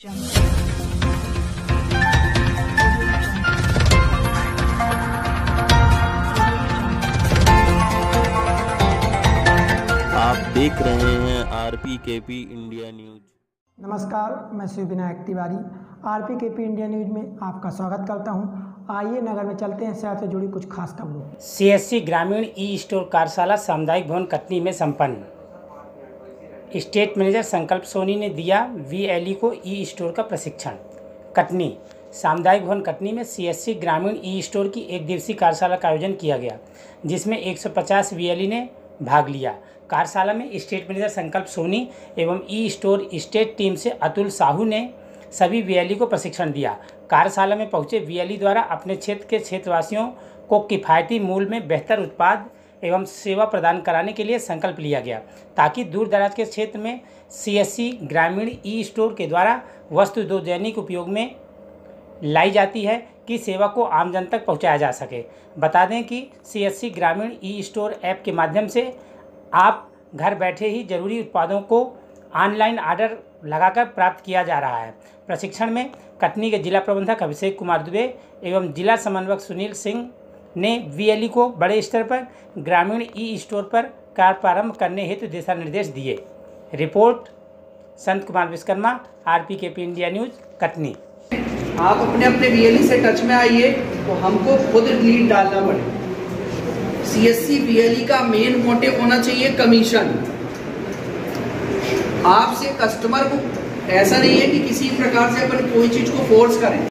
आप देख रहे हैं RPKP इंडिया न्यूज। नमस्कार, मैं Shiv Vinayak Tiwari RPKP India news में आपका स्वागत करता हूं। आइए नगर में चलते हैं शहर से जुड़ी कुछ खास खबरों। CSC ग्रामीण ई स्टोर कार्यशाला सामुदायिक भवन कटनी में संपन्न। स्टेट मैनेजर संकल्प सोनी ने दिया VLE को ई स्टोर का प्रशिक्षण। कटनी सामुदायिक भवन कटनी में CSC ग्रामीण ई स्टोर की एक दिवसीय कार्यशाला का आयोजन किया गया, जिसमें 150 VLE ने भाग लिया। कार्यशाला में स्टेट मैनेजर संकल्प सोनी एवं ई स्टोर स्टेट टीम से अतुल साहू ने सभी VLE को प्रशिक्षण दिया। कार्यशाला में पहुंचे VLE द्वारा अपने क्षेत्र के क्षेत्रवासियों को किफ़ायती मूल्य में बेहतर उत्पाद एवं सेवा प्रदान कराने के लिए संकल्प लिया गया, ताकि दूर दराज के क्षेत्र में CSC ग्रामीण ई स्टोर के द्वारा वस्तु जो दैनिक उपयोग में लाई जाती है की सेवा को आम जन तक पहुँचाया जा सके। बता दें कि CSC ग्रामीण ई स्टोर ऐप के माध्यम से आप घर बैठे ही जरूरी उत्पादों को ऑनलाइन ऑर्डर लगाकर प्राप्त किया जा रहा है। प्रशिक्षण में कटनी के जिला प्रबंधक अभिषेक कुमार दुबे एवं जिला समन्वयक सुनील सिंह ने VLE को बड़े स्तर पर ग्रामीण ई स्टोर पर कार्य प्रारंभ करने हेतु दिशा निर्देश दिए। Report Sant Kumar Vishwakarma RPKP India news Katni. आप अपने अपने VLE से टच में आइए तो हमको खुद लीड डालना पड़े। CSC VLE का मेन मोटिव होना चाहिए कमीशन। आपसे कस्टमर को ऐसा नहीं है कि किसी प्रकार से अपन कोई चीज को फोर्स करें।